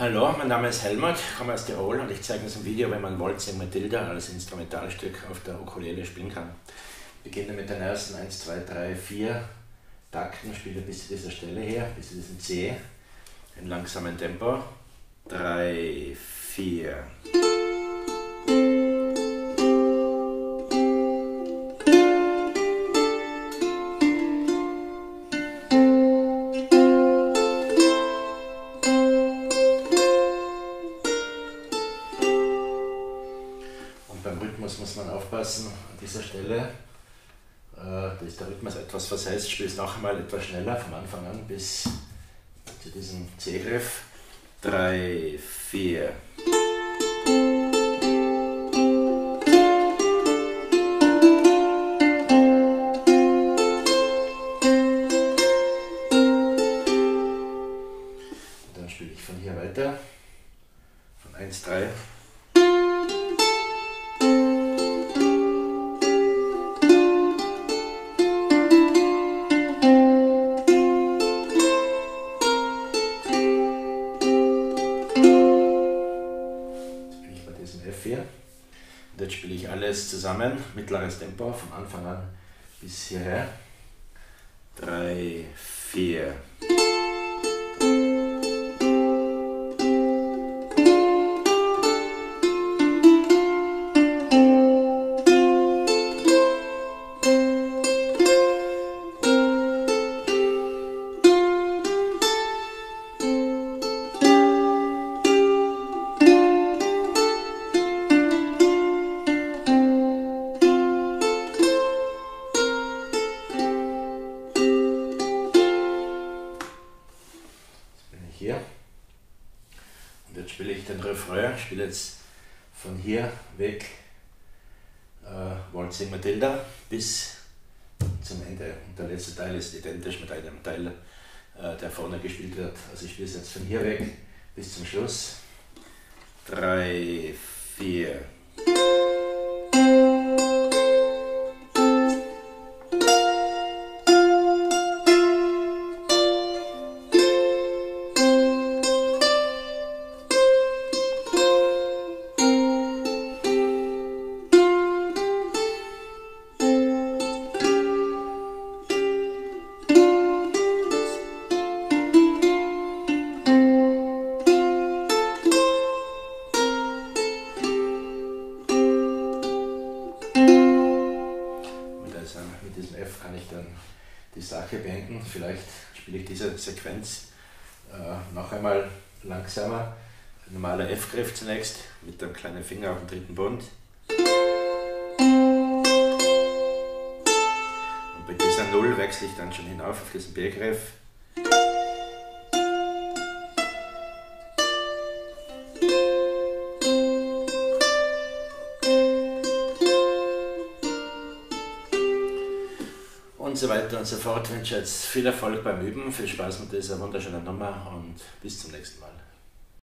Hallo, mein Name ist Helmut, komme aus Tirol und ich zeige in diesem Video, wie man Waltzing Matilda als Instrumentalstück auf der Ukulele spielen kann. Ich beginne mit den ersten 1, 2, 3, 4 Takten, spiele bis zu dieser Stelle her, bis zu diesem C, in langsamem Tempo. 3, 4. Beim Rhythmus muss man aufpassen, an dieser Stelle, da ist der Rhythmus etwas versetzt, ich spiele es noch einmal etwas schneller, vom Anfang an bis zu diesem C-Griff. 3, 4. Und dann spiele ich von hier weiter, von 1, 3. F4. Und jetzt spiele ich alles zusammen, mittleres Tempo, von Anfang an bis hierher. 3, 4. Hier. Und jetzt spiele ich den Refrain, ich spiele jetzt von hier weg Waltzing Matilda bis zum Ende. Und der letzte Teil ist identisch mit einem Teil, der vorne gespielt wird. Also ich spiele es jetzt von hier weg bis zum Schluss. 3, 4. Mit diesem F kann ich dann die Sache beenden. Vielleicht spiele ich diese Sequenz noch einmal langsamer. Ein normaler F-Griff zunächst mit dem kleinen Finger auf dem dritten Bund. Und bei dieser Null wechsle ich dann schon hinauf auf diesen B-Griff. Und so weiter und so fort. Ich wünsche jetzt viel Erfolg beim Üben, viel Spaß mit dieser wunderschönen Nummer und bis zum nächsten Mal.